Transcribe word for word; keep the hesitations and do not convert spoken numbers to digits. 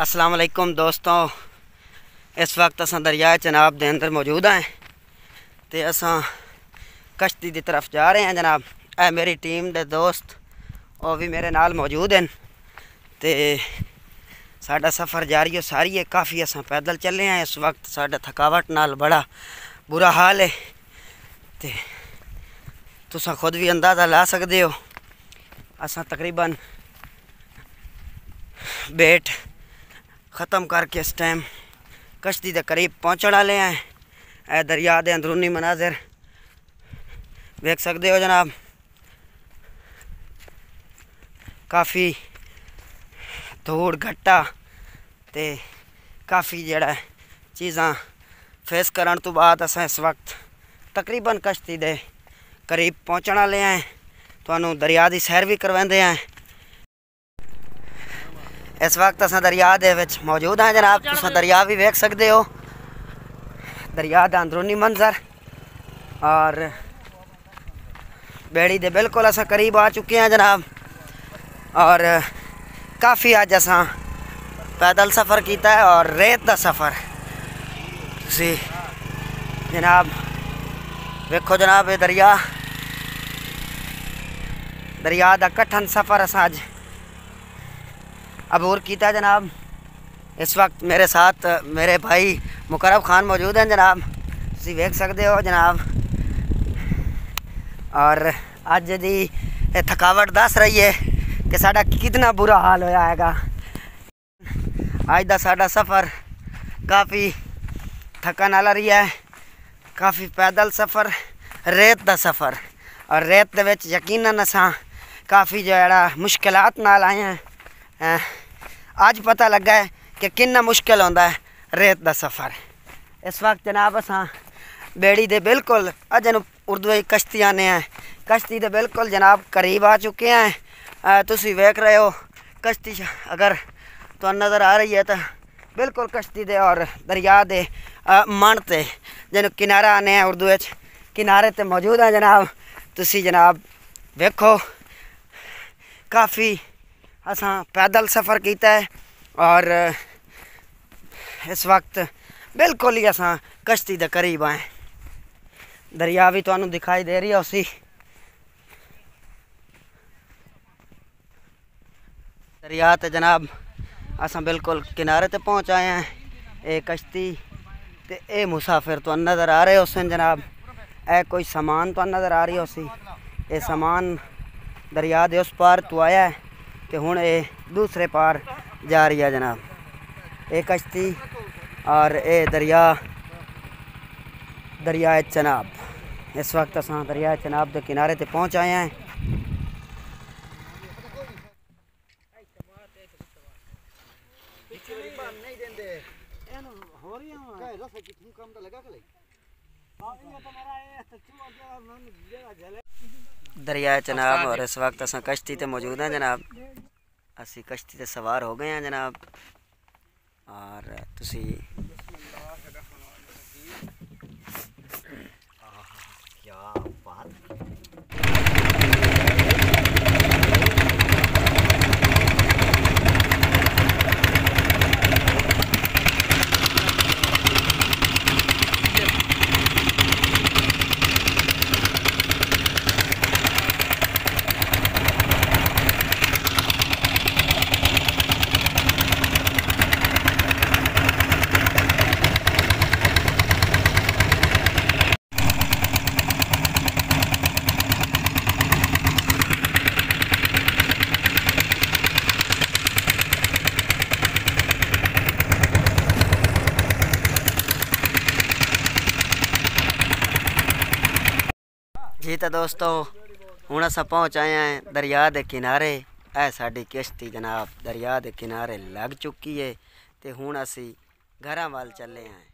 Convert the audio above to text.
अस्सलाम वालेकुम दोस्तों, इस वक्त असां दरिया चनाब के अंदर मौजूद हैं तो असां कश्ती की तरफ जा रहे हैं जनाब। ए मेरी टीम के दोस्त और भी मेरे नाल मौजूद हैं तो साडा सफ़र जारी हो सारी है। काफ़ी असां पैदल चले हैं इस वक्त, साडा थकावट नाल बड़ा बुरा हाल है तो तुसां खुद भी अंदाज़ा ला सकते हो। असां तकरीबन बेट ख़त्म करके इस टाइम कश्ती के करीब पहुँचने वाले हैं। ए दरिया के अंदरूनी मनाजिर देख सकते हो जनाब। काफ़ी धूड़ घट्टा ते काफ़ी जड़ा चीज़ां फेस करने तो बाद असां इस वक्त तकरीबन कश्ती के करीब पहुँचने वाले हैं। तुहानू दरिया की सैर भी करवाते हैं। इस वक्त असां दरिया दे विच मौजूद हैं जनाब। तुसां दरिया भी वेख सकते हो, दरिया का अंदरूनी मंजर। और बेड़ी दे बिल्कुल असां करीब आ चुके हैं जनाब। और काफ़ी अज असां पैदल सफ़र किया है और रेत का सफ़र तुसी जनाब वेखो जनाब। ये दरिया दरिया का कठिन सफ़र असां अज अबूर किया जनाब। इस वक्त मेरे साथ मेरे भाई मुकरब खान मौजूद हैं जनाब, तुसी वेख सकते हो जनाब। और अज दी थकावट दस रही है कि साडा कितना बुरा हाल होया हैगा। अज दा साडा सफ़र काफ़ी थकन वाला रही है, काफ़ी पैदल सफ़र, रेत का सफ़र। और रेत दे विच यकीनन असां काफ़ी जो मुश्किलात नाल आए हैं। अज पता लगा है कि कितना मुश्किल होंदा है रेत का सफ़र। इस वक्त जनाब असां बेड़ी दे बिल्कुल अज उर्दू कश्ती आने हैं, कश्ती दे बिल्कुल जनाब करीब आ चुके हैं। तुसी वेख रहे हो कश्ती अगर तो नज़र आ रही है तो बिल्कुल कश्ती दे और दरिया दे मन ते जिन किनारा आने हैं उर्दू किनारे ते मौजूद हैं जनाब। तुसी जनाब वेखो काफ़ी असां पैदल सफ़र किया है और इस वक्त बिल्कुल ही असां कश्ती के करीब आए। दरिया भी तुहानू दिखाई दे रही है उसी दरिया ते जनाब असां बिल्कुल किनारे ते पहुँच आए हैं। ये कश्ती ते ये मुसाफिर तो नज़र आ रहे उस जनाब। ए कोई सामान तो नज़र आ रही है उसी, ये सामान दरिया दे उस पार तो आया है तो हुण ये दूसरे पार जा रही है जनाब। ये कश्ती और ये दरिया दरिया चनाब। इस वक्त असां दरिया चनाब के किनारे ते पहुँच आए हैं। दरिया चनाब और इस वक्त असां कश्ती ते मौजूद हैं जनाब। असी कश्ती ते सवार हो गए हैं जनाब। और तुसी क्या बात जी। तो दोस्तों हुण असां पहुँच आए हैं दरिया के किनारे। ए साडी किश्ती जनाब दरिया के किनारे लग चुकी है तो हुण असी घरां वाल चले हैं।